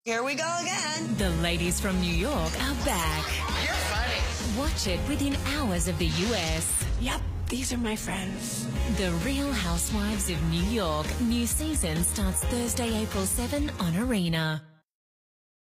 Here we go again. The ladies from New York are back. You're funny. Watch it within hours of the US. Yep, these are my friends. The Real Housewives of New York. New season starts Thursday, April 7 on Arena.